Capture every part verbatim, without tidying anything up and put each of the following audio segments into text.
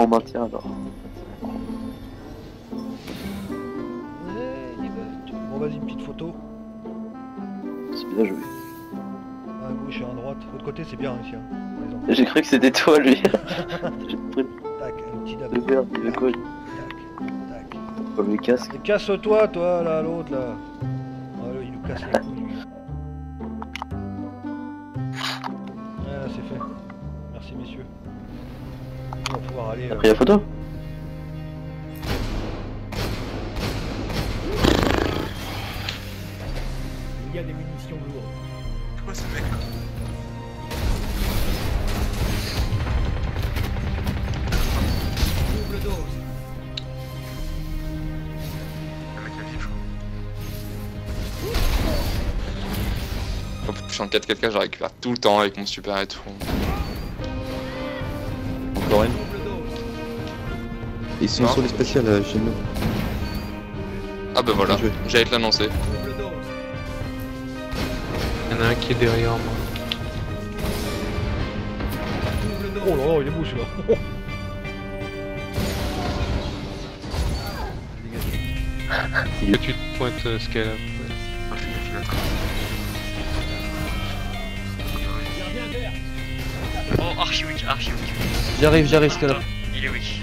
en maintien alors. Bon vas-y, une petite photo. C'est bien joué. À gauche et à droite. De l'autre côté c'est bien ici. Hein. J'ai cru que c'était toi lui. Tac, un petit dab. De merde, il veut quoi? Tac, tac. Comme les casques. Et casse-toi toi là, l'autre là. Ah là, il nous casse les couilles lui. Voilà, c'est fait. Merci messieurs. On va pouvoir aller. T'as Euh... pris la photo? Il y a des munitions lourdes. C'est quoi ce mec là? Double dose. Le mec a vif, je crois. Quand je suis en quatre quatre K, je récupère tout le temps avec mon super et tout. Encore une. Double dose. Ils sont Non. sur les spéciales euh, chez nous. Ah bah voilà, Bien joué. j'allais te l'annoncer. Double dose. Il y en a un qui est derrière moi. Double dose. Oh là là, il est beau celui-là. Que tu te pointes euh, ce qu'elle a. Ah, fais gaffe, il attrape. Gardien d'air. Oh, archi weak, archi weak. J'arrive, j'arrive, ce Ah, là. toi, il est weak.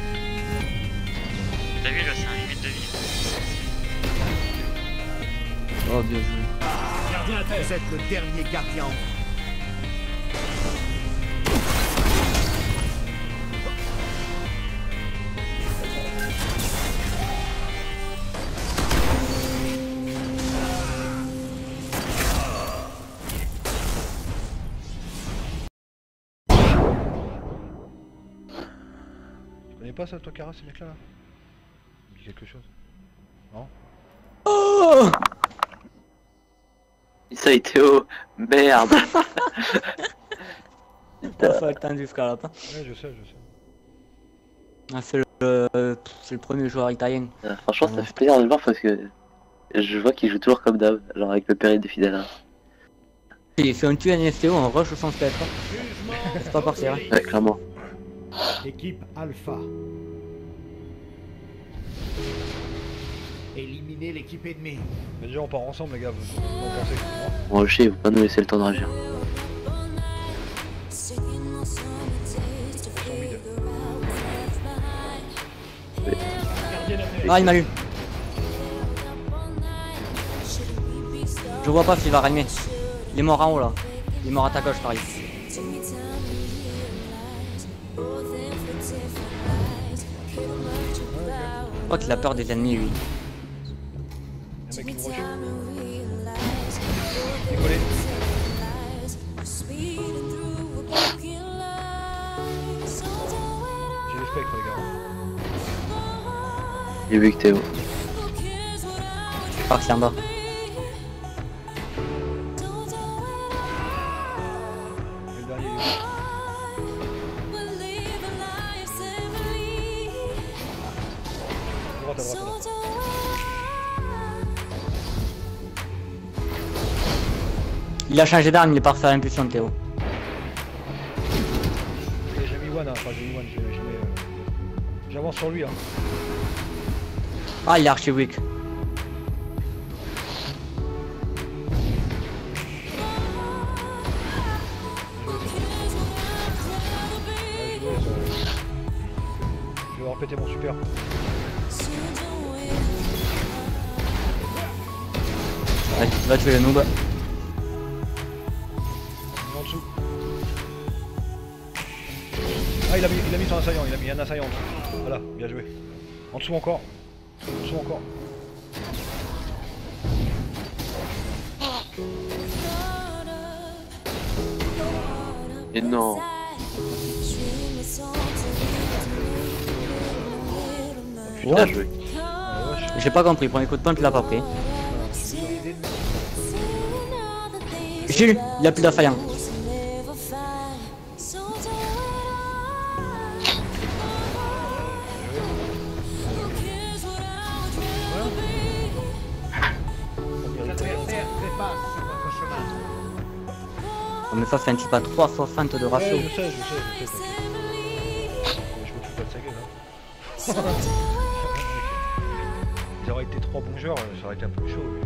T'as vu là, c'est un limite de vie. Oh, bien joué. Gardien à terre. Vous êtes le dernier gardien. Tu connais pas ça toi Cara, ces mecs là? Il me dit quelque chose. Non? Oh Ça a été haut. Merde. T'as pas atteindre jusqu'à la fin. Ouais, je sais, je sais. Ah, c'est le, euh, c'est le premier joueur italien. Euh, Franchement, ça fait plaisir de le voir parce que je vois qu'il joue toujours comme d'hab, genre avec le péril de fidèle. Et si on tue un F T O, on rush son spectre. C'est pas partir. Hein. Ouais, clairement. Équipe Alpha. Éliminez l'équipe ennemie. Mais déjà on part ensemble les gars, vous vous en pensez que Bon, le chien, il faut pas nous laisser le temps de réagir. Gardien à terre. Ah, il m'a eu. Je vois pas s'il va rallumer. Il est mort en haut là. Il est mort à ta gauche, pareil. Je crois qu'il a peur des ennemis, lui. un mec qui me recule. Décollé. J'ai les spectres les gars. J'ai vu que Théo. Je crois que c'est en bas. Et le dernier il est où? À droite, à droite, à droite. Il a changé d'arme, il est parti à l'impulsion de Théo. Et j'ai mis one, hein. Enfin j'ai mis one, je, je mets... euh, j'avance sur lui hein. Ah, il est archi weak. Ouais, je, vais, ça- je vais repéter mon super. Allez, va tuer le noob. En dessous. Ah il a mis, il a mis son assaillant, il a mis un assaillant en dessous. Voilà, bien joué. En dessous encore. En dessous encore. Et non. Bien joué. Ah, wesh. J'ai pas compris, premier coup de pointe, il l'a pas pris. Jules, il a plus d'assaillant. L'adversaire trépasse sur votre chemin. Oh, mais ça, c'est un type à trois cent soixante de ratio. Ouais, je sais, je sais, je sais. t'inquiète. Je me fous pas de ça. Ils auraient été trois bons joueurs, ça aurait été un peu chaud. Lui.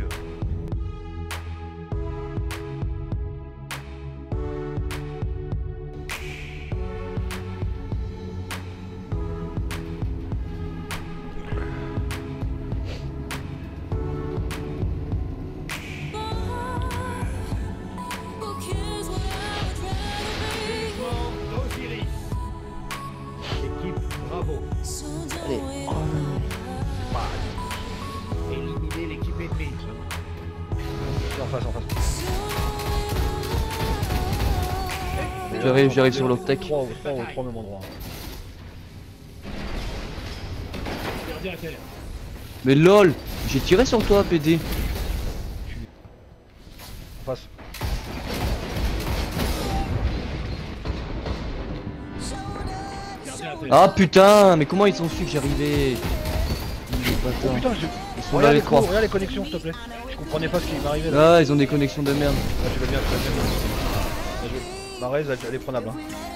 Osiris. Équipe Bravo. Allez. Éliminer l'équipe ennemie. En face, en face. J'arrive, j'arrive sur l'Optech. trois au trois au même endroit. Gardien à terre. Mais lol, j'ai tiré sur toi, P D. En face. Gardien à terre. Ah putain, mais comment ils ont su que j'arrivais? Oh putain, je... Ils sont là regarde, les les trois. regarde les connexions s'il te plaît. Je comprenais pas ce qui m'arrivait là. Ah, ils ont des connexions de merde. Ah, je vais bien, très bien. Bien joué. Ma raise, elle, elle est prenable. Hein.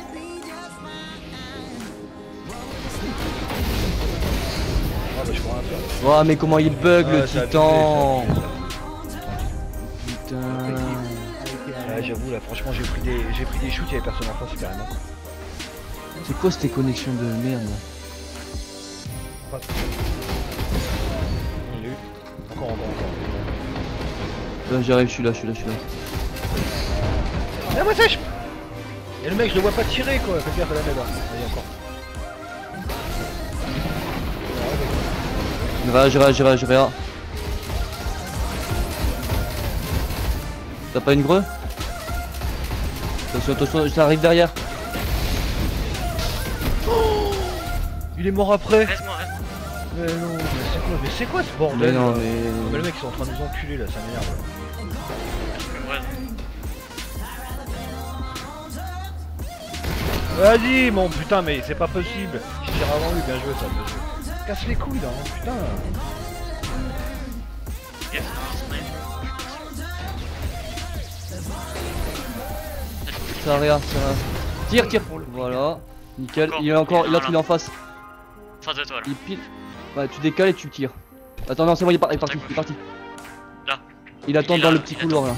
Ah bah je peux rien faire. Oh, mais comment il bug Ah, le ça a titan? bugué, ça a bugué, Putain. ça. Ouais, j'avoue là, franchement j'ai pris des j'ai pris des shoots, il y avait personne en face carrément. C'est quoi ces connexions de merde? En face. Il est eu. Encore, encore, encore. Là, j'arrive, je suis là, je suis là, je suis là. Ah moi sèche. Et le mec je le vois pas tirer quoi, fais gaffe à la merde. Allez encore. J'irai, j'irai, j'irai, j'irai. T'as pas une greu? Attention, attention, ça arrive derrière. Oh, il est mort après. Reste-moi, reste-moi. Mais non, mais c'est quoi, mais c'est quoi ce bordel Mais non, là mais... Mais les mecs ils sont en train de nous enculer là, ça m'énerve. Vas-y mon putain, mais c'est pas possible. Je tire avant lui, bien joué ça, bien joué. Casse les couilles là, hein, putain. Yes, Ça arrive, ça arrive. Tire, tire. Voilà. Nickel. Il est encore, l'autre il est en face. face de toi là. Il pile. Ouais, tu décales et tu tires. Attends, non, c'est bon, il est, par- il est parti, il est parti. Là. Il attend Il est dans là, le petit il couloir là.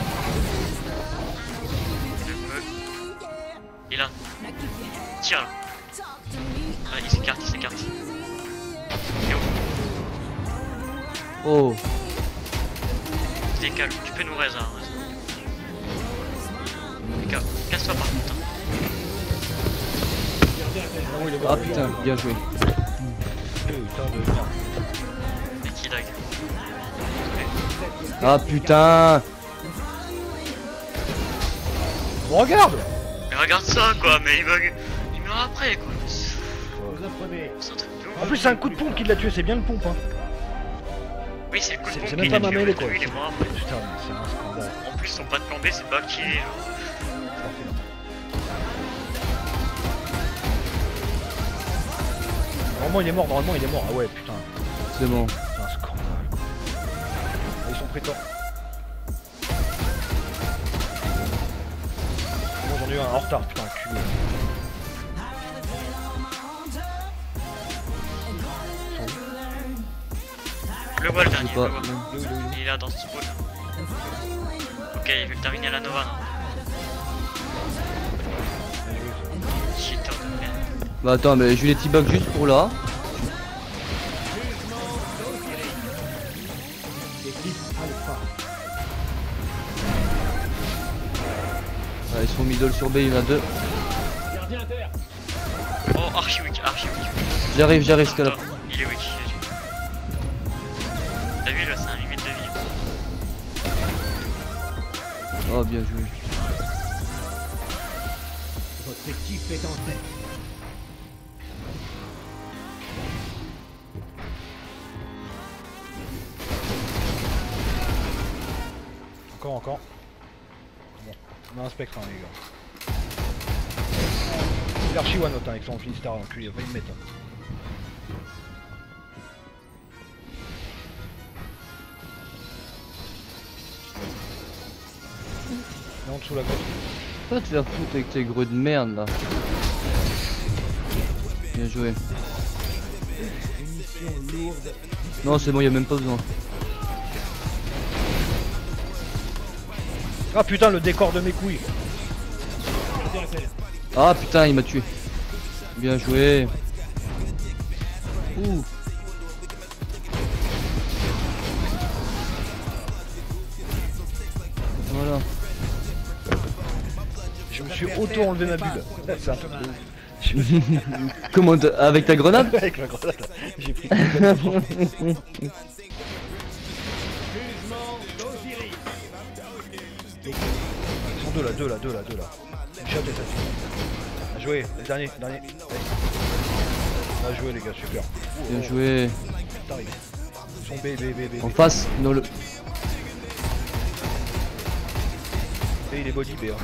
Il est là. Tire là. Ah, il s'écarte, il s'écarte. Il est où? Oh. Tu décales, tu peux nous raise hein. Décale. Casse-toi par contre. hein. Ah, oui, il est mort, Ah il est putain, mort. bien joué. Putain de merde. Et qui dag. Ah putain. Bon, regarde. Mais regarde ça quoi, mais il bug. Il meurt après quoi. Vous apprenez. C'est un truc de ouf. En plus c'est un coup de pompe qui l'a tué, c'est bien le pompe hein. Oui, c'est le coup de C'est- pompe c'est qui même l'a pas ma tué, mêlée, t'as quoi. vu, il est mort après. Putain, mais c'est un scandale. En plus, son pas de plan B, c'est pas qui est. Normalement il est mort, normalement il est mort. Ah ouais putain, C'est bon. c'est un scandale quoi. Ah, ils sont pris tort. Moi j'en ai eu un en retard, putain, un culé. Le vois le Je dernier, sais le pas. vois. Il est là dans ce spawn. Ok, il veut le terminer à la Nova. Cheater de merde. Bah attends, mais je vais les T-Bug juste pour là. Équipe Alpha. Ah, ils sont middle sur B, il y en a deux. Gardien à terre. Oh, archi weak, archi weak. J'arrive, j'arrive, jusqu'à là. Il est weak, il est weak. T'as vu là, c'est un limite de vie. Oh, bien joué. Votre équipe est en tête. Encore, encore. Bon, on a un spectre hein, les gars. Il a archi one hein, avec son Finistar, enculé, il va pas y me mettre. Hein. Et en dessous la grosse. Pas te faire foutre avec tes greux de merde là. Bien joué. Non, c'est bon, y'a même pas besoin. Ah putain, le décor de mes couilles. Ah putain, il m'a tué. Bien joué. Ouh. Voilà. Je me suis auto-enlevé ma bulle. C'est un truc de ouf. Je me suis- Comment t'as- avec ta grenade? Avec la grenade, j'ai pris. Ils sont deux là, deux là, deux là, deux là. Shot et ça. Bien joué, le dernier, le dernier. Bien joué les gars, super. Bien joué. Putain, ils sont B, B, B, B. En face, dans le. Et il est body B. Hein.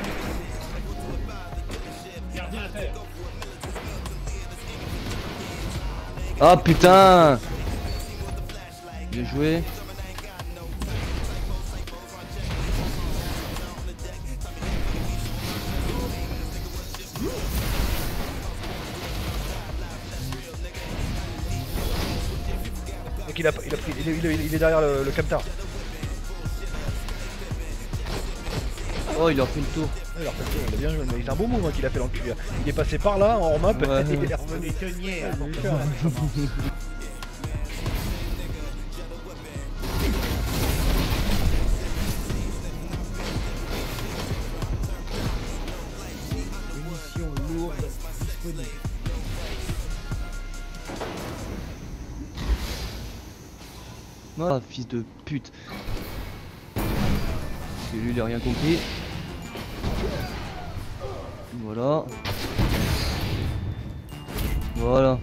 Ah putain. Bien joué. Et qu'il a, il a pris, il est, il est, il est derrière le, le camtar. Oh, il a refait le tour. Ah, il a refait le tour, il a bien joué, mais c'est un beau move hein, qu'il a fait l'enculé. Il est passé par là en map Ouais, et il ouais. est revenu. Munitions lourdes disponibles. Ah, fils de pute. Et lui, il a rien compris. Voilà. Voilà.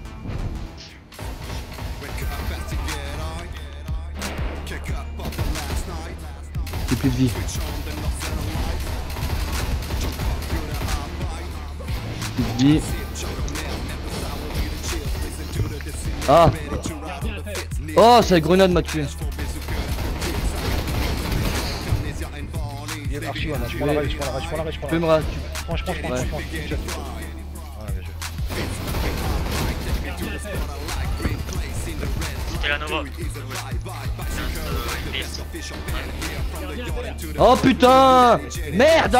J'ai plus de vie. Plus de vie. Ah. Oh, cette grenade m'a tué. Il est archi, je prends la rage, je prends la rage, je prends la rage, je Tu prends peux la me rage. ra- tu- Je prends, je prends, je prends, Ouais. je prends, je prends. Ah, bien joué. C'était la Nova. Oh putain. Merde.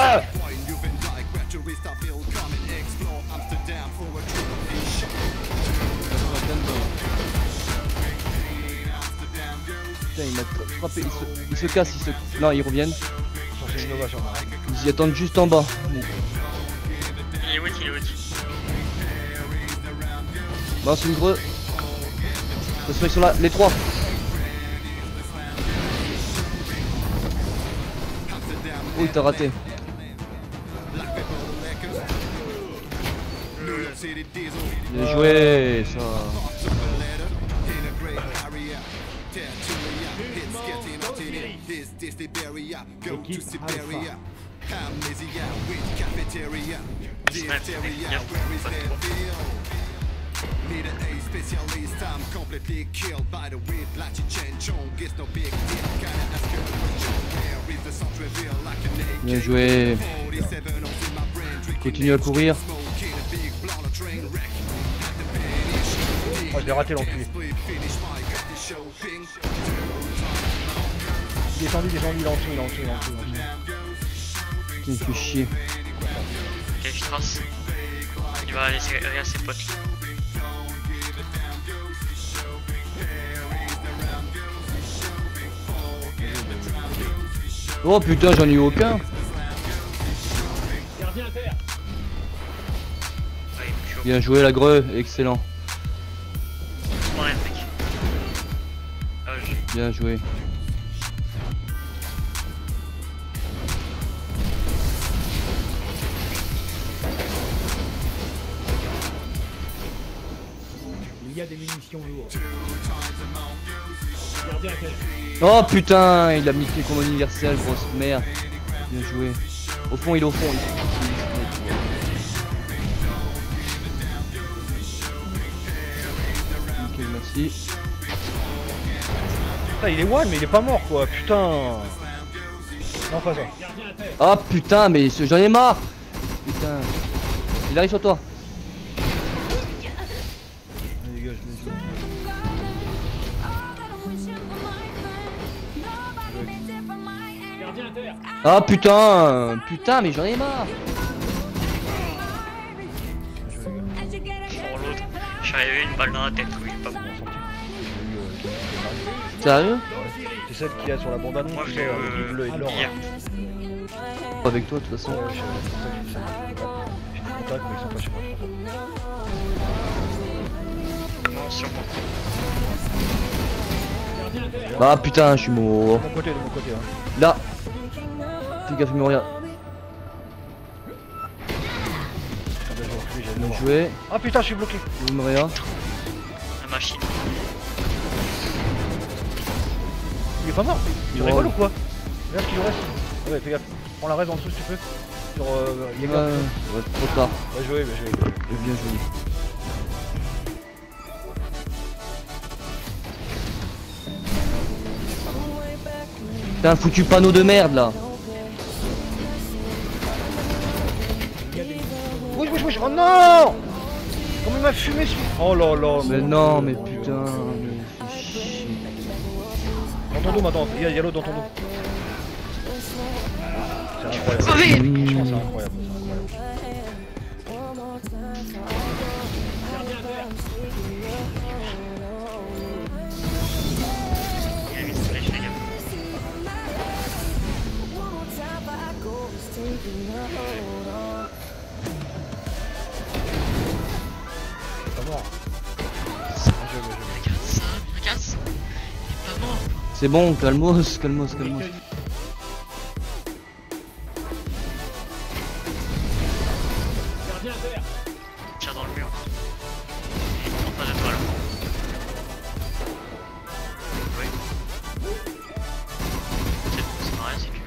Putain, il m'a frappé, il se, il se casse, il se... Non, ils reviennent. C'est une innovation. Ils y attendent juste en bas. Il est ult, il est ult. Bon, c'est une greu. De toute façon, ils sont là, les trois. Oh, il t'a raté. Bien joué, ça. Équipe Alpha. Snap, mec, bien. Pas trop. Bien joué. Continue à courir. Oh, je l'ai raté l'enculé. Il est tendu, il est tendu, il est en dessous, il est en dessous, il est en dessous. il est en dessous. Il me fait chier. Ok, je trace. Il va laisser rien à ses potes. Oh putain, j'en ai eu aucun. Gardien à terre. Ouais, il est chaud. Bien joué la greu, excellent. Je prends rien, mec. Ah, je... Bien joué. Il y a des munitions lourdes. Gardien à terre. Oh putain, il a mis le combo universel, grosse merde. Bien joué. Au fond, il est au fond. Nickel, merci. Putain, il est one, mais il est pas mort quoi, putain. Non, pas ça. Gardien à terre. Ah putain, mais ce- j'en ai marre. Putain. Il arrive sur toi. Allez, dégage, dégage. Gardien à terre. Ah putain, putain, mais j'en ai marre. Pour l'autre, je suis arrivé une balle dans la tête, oui, pas bon. Sérieux? C'est celle qu'il y a sur la bande annonce. Moi, tu je sais, l'ai avec du bleu et de l'or. hier. Pas avec toi de toute façon. Ouais, je sais, c'est pour ça que je dis ça. J'ai des contacts, mais ils sont pas chez moi. Non, sûrement. Gardien à terre. Bah putain, je suis mort. De mon côté, de mon côté. Hein. Là. Fais gaffe, Moria. Putain, je vais reculer, j'ai le Bien droit. joué. Ah putain, je suis bloqué. Moria. La machine. Il est pas mort. Il Wow. rigole ou quoi? Regarde ce qu'il lui reste. Ouais, fais gaffe. Prends la raise en dessous si tu peux. Sur euh, Ouais, Jäger. ouais, trop tard. Bien joué, bien joué. Bien joué. T'as un foutu panneau de merde là. Oui, oui, oui. Oh non! Comment il m'a fumé celui. Oh là là. Mais mon non, Dieu. mais putain, mais fais chier. Dans ton dos maintenant, il y a, il y a l'autre dans ton dos. C'est incroyable. Crevé! Franchement, c'est incroyable. C'est incroyable. Il a mis une flèche, les gars. Pas mort. Regarde ça, regarde ça. Il est pas mort. C'est bon, calmos, calmos, calmos. Gardien à terre. Tire dans le mur. Il prend pas de toi là. Oui. C'est bon, c'est pareil, c'est que.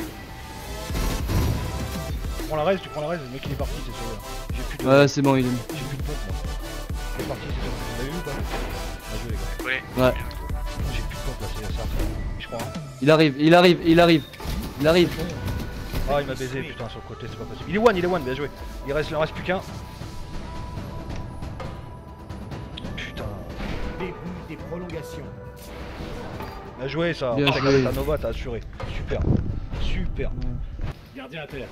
Tu prends la raise, tu prends la raise, le mec il est parti, c'est sûr. Là. J'ai plus de. Ouais, c'est bon, il est. J'ai plus de pompe moi. Il est parti, c'est sûr. Vous l'avez vu ou pas? Bien joué les gars. Ouais. Ouais. J'ai plus de pompe là, c'est ça. Je crois. Hein. Il arrive, il arrive, il arrive. Il arrive. Ah, il m'a baisé, putain, sur le côté, c'est pas possible. Il est one, il est one, bien joué. Il reste, il en reste plus qu'un. Putain. Début des prolongations. Bien joué ça. Bien T'as joué. gardé ta Nova, t'as assuré. Super. Super. Gardien à terre.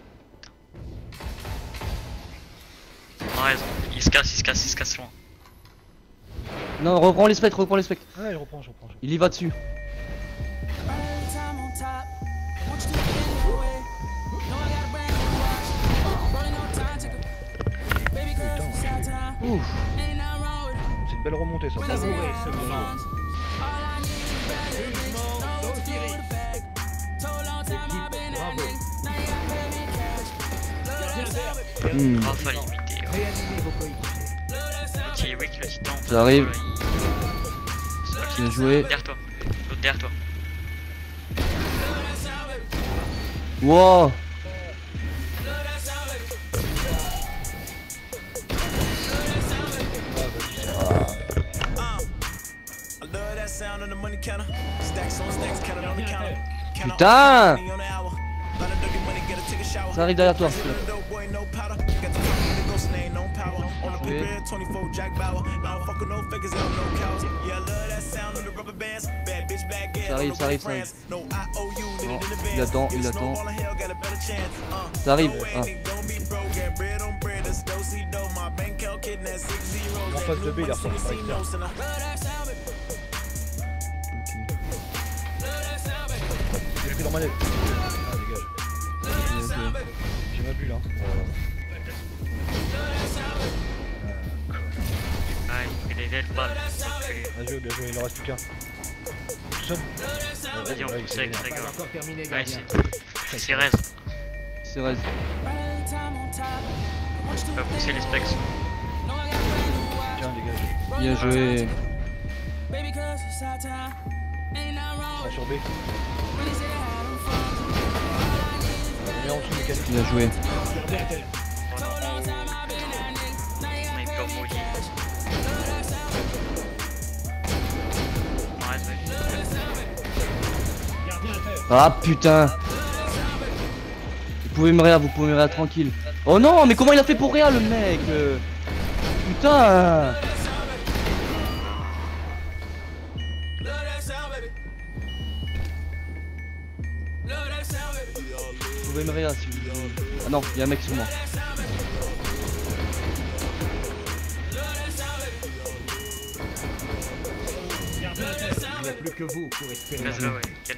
On a raison. Il se casse, il se casse, il se casse loin. Non, reprends les spectres, reprends les spectres. Ouais, je reprends, je reprends. Je reprends. Il y va dessus. Ouf. C'est une belle remontée ça. Savourez ce moment. Hmm. Rafa limité. Ouais. Réanimez vos coéquipiers. L'autre il est weak, le titan. Ça arrive. Il... Bien joué. Derrière toi. L'autre derrière toi. Wow. Putain. Ça arrive derrière toi. Joué. Ça arrive, ça arrive, ça arrive. Non, il attend, il attend. Ça arrive. Ah. En face de B, il est ressorti par extérieur. J'ai pris dans ma nez. Ah, dégage. J'ai ma bulle, hein. Ah, il est le balle. Bien joué, bien joué, il en reste plus qu'un. Tout seul. Vas-y, on Ouais, il pousse s'est avec énervé. sa Pas gueule. encore terminé, Ouais, gardien. c'est. C'est Rez. C'est vrai. Tu vas pousser les specs. Tiens, dégage. Bien joué. Prends sur B. Mets en dessous, mécanique. Bien joué. Gardien à terre. Sniper maudit. On reste, ouais. Gardien à terre. Ah putain. Vous pouvez me réa, vous pouvez me réa tranquille. Oh non, mais comment il a fait pour réa le mec euh Putain. Love that sound, baby. Love that sound. Vous pouvez me réa si vous voulez. Ah non, il y a un mec sur moi. Il n'y a plus que vous pour espérer. Laisse-le, ouais. Quel-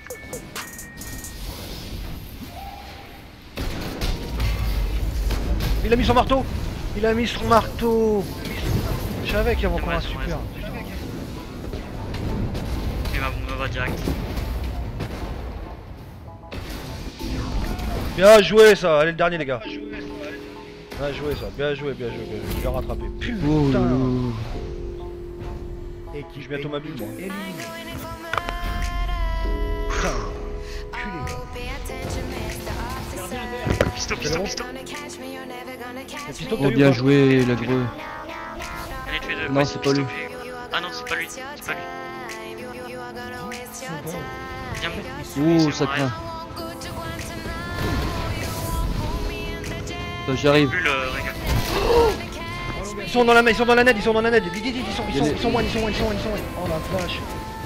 Il a mis son marteau. Il a mis son marteau. Je savais qu'il y avait encore un Dommage, super. Il m'a on va direct. Bien joué ça. Allez le dernier les gars. Bien joué ça. Bien joué, bien joué, bien joué. Je l'ai rattrapé. Oh, Putain. Et Je suis bientôt ma bulle moi. éliminé. Putain. Pisto, pisto, bon pisto. Le pisto que t'as Oh eu bien ou pas joué la greu. Allez, tu es deux. Non, Ouais, c'est pisto, pas lui. puis- Ah non, c'est pas lui. C'est pas lui. Viens, Ouh c'est ça bon, craint. Attends, j'arrive. Bulle, euh, régale. Ils sont dans la ils sont dans la net, ils sont dans la net. Vite, vite, vite, ils sont ils Il y a sont des- ils sont one, ils sont one, ils sont one, ils sont one. Oh la vache.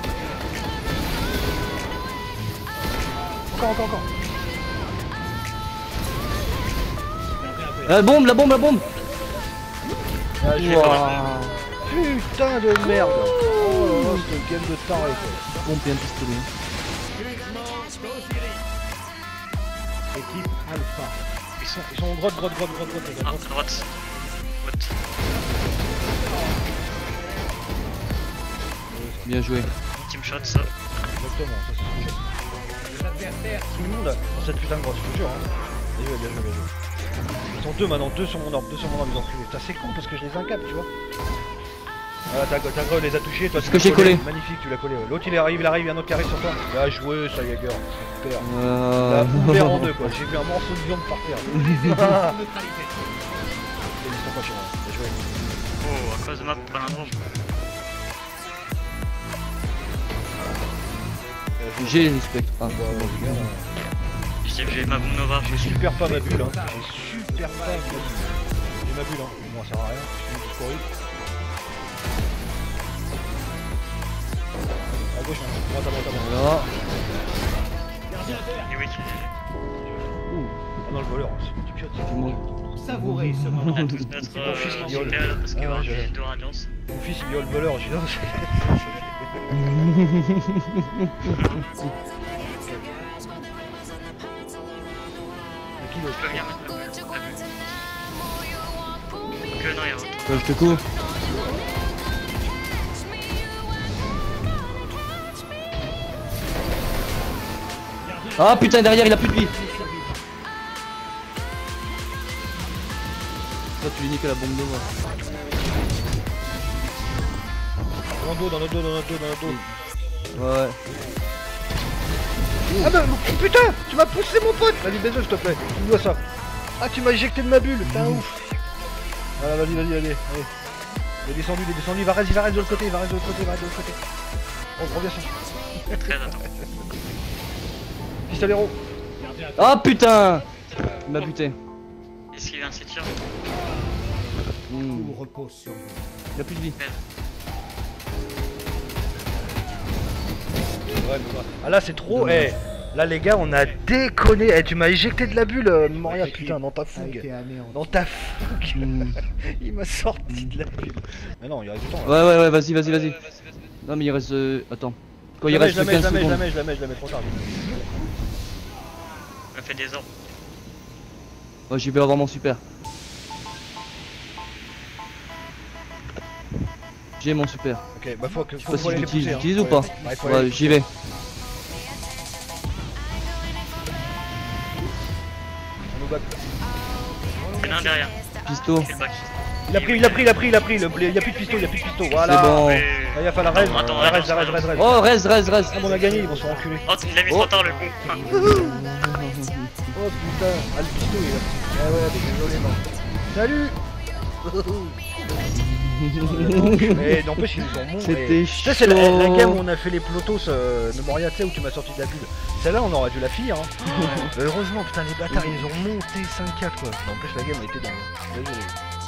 Encore, encore, encore. La bombe, la bombe, la bombe. Ah, j'ai- Ouah. Putain de merde. Oh là là, cette game de taré quoi. Bombe et un pistolet. Équipe Alpha. Ils sont, ils sont droite, droite, droite, droite, droite, les gars. Ah, droite. droite. Droite. Bien joué. Team shot, ça. Exactement, ça c'est ce que j'ai. Tout le monde là, dans cette putain de grotte, je te jure. Hein. Bien joué, bien joué, bien joué. Ils sont deux maintenant, deux sur mon orbe, deux sur mon orbe, ils ont enculés. Putain, c'est con parce que je les incap, tu vois. Voilà, ta ta greu les a touchés, toi Parce tu que l'as j'ai collé. Magnifique, tu l'as collé. Ouais. L'autre il arrive, il arrive, il y a un autre qui arrive sur toi. Bien joué, ça y est, gars. Super. Il a Euh... ouvert en deux quoi, j'ai vu un morceau de viande par terre. Ils sont pas chez moi, bien joué. Oh, à cause de ma palindrome. J'ai respect. Ah, Bon, c'est bon. les gars, Je sais que j'ai ma bombe Nova. j'ai super pas ma bulle, hein. J'ai super pas ma bulle. J'ai ma bulle, hein. Bon, ça sert à rien. Je suis juste horrible. À gauche, hein. Droite, à droite, à droite. Voilà. Et oui. Ah non, le voleur, c'est du piot. C'est moi. Savourez ce On moment. va tous mettre C'est ton fils euh, en qui gueule. super parce qu'il y Ah, aura je- plus de radiance. Mon fils, il viole le voleur. Je dis non, c'est. Qui Tu l'autre peux venir mettre la bulle. La bulle. Que non, il y a autre. Ouais, je te cours. Ah putain, derrière il a plus de vie. Toi tu lui niques la bombe de moi. Dans le dos, dans le dos, dans le dos, dans le dos. Ouais. Ah bah oh, putain, tu m'as poussé mon pote. Vas-y, baise-le s'il te plaît, tu me dois ça. Ah, tu m'as éjecté de ma bulle, t'es un ouf. Voilà, vas-y, vas-y, allez, allez. Il est descendu, il est descendu, il va rester, il va rester de l'autre côté, il va rester de l'autre côté, il va rester de l'autre côté. On revient sur. Très attends. Pistolero. Ah putain. Il m'a buté. Est-ce qu'il vient de se tirer? Hmm. Tout repose sur vous. Il a plus de vie. Ouais, mais voilà. Ah là, c'est trop, eh. Là, les gars, on a déconné. Eh, tu m'as éjecté de la bulle, euh, Moria, putain, dans ta A fougue. été anéanti. Dans ta fougue. Hmm. Il m'a sorti de la bulle. Mais non, il reste du temps là. Ouais ouais ouais, vas-y vas-y vas-y. Non mais il reste... euh, Attends. Quand il Je la mets, reste je la mets, je quinze la mets, je la secondes. mets, je la mets, je la mets trop tard. On a fait des ordres. Ouais, j'y vais avoir mon super. J'ai mon super. Ok, bah faut que Je sais faut pas si faut je aller les l'utilise, pousser. hein. j'utilise ou Ouais. pas. Ouais, faut aller Ouais, les j'y vais. On nous bat. Il y en a un derrière. Pisto. C'est le bac. Il a pris, il a pris, il a pris, il a pris. Le... Il y a plus de pisto, il y a plus de pisto. Voilà. C'est bon. Ouais. Il va falloir reste, Attends, attends, reste, attends, reste, reste, reste. Oh reste reste reste. Ah, bon, on a gagné, ils vont se faire enculer. Oh, il a mis Oh. trop tard le con. Oh putain, ah le pisto il a. Ah ouais, mais désolé, non. Salut. Mais n'empêche qu'ils nous ont montré. C'était Tu sais, c'est la, la chaud. game où on a fait les plotos euh, de Moria, tu sais, où tu m'as sorti de la bulle. Celle-là, on aurait dû la finir. Hein. Mais heureusement, putain, les bâtards, ils ont monté cinq quatre quoi. N'empêche, la game a été dingue. Désolé.